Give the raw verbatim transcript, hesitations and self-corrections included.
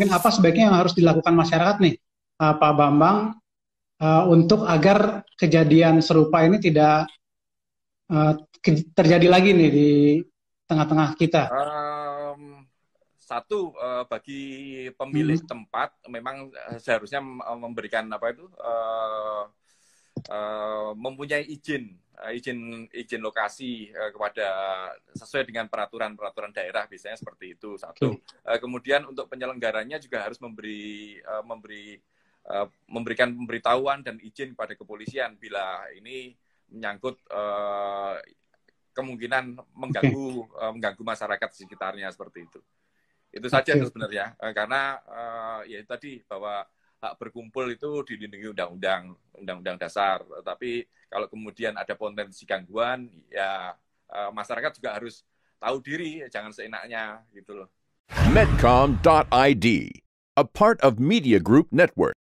mungkin apa sebaiknya yang harus dilakukan masyarakat nih, uh, Pak Bambang, uh, untuk agar kejadian serupa ini tidak uh, terjadi lagi nih di tengah-tengah kita? Um, satu, uh, bagi pemilik Hmm. tempat memang seharusnya memberikan apa itu uh, uh, mempunyai izin uh, izin izin lokasi uh, kepada sesuai dengan peraturan-peraturan daerah, biasanya seperti itu. Satu. Oke. Uh, kemudian untuk penyelenggaranya juga harus memberi uh, memberi uh, memberikan pemberitahuan dan izin kepada kepolisian bila ini menyangkut uh, kemungkinan mengganggu Oke. uh, mengganggu masyarakat sekitarnya, seperti itu. Itu saja Oke. sebenarnya, uh, karena uh, ya tadi bahwa hak berkumpul itu dilindungi undang-undang, undang-undang dasar. Tapi kalau kemudian ada potensi gangguan, ya uh, masyarakat juga harus tahu diri, jangan seenaknya gitu loh. Medcom dot I D, a part of Media Group Network.